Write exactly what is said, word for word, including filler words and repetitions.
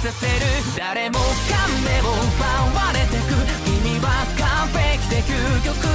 させる。誰もかんでも奪われてく。君は完璧で究極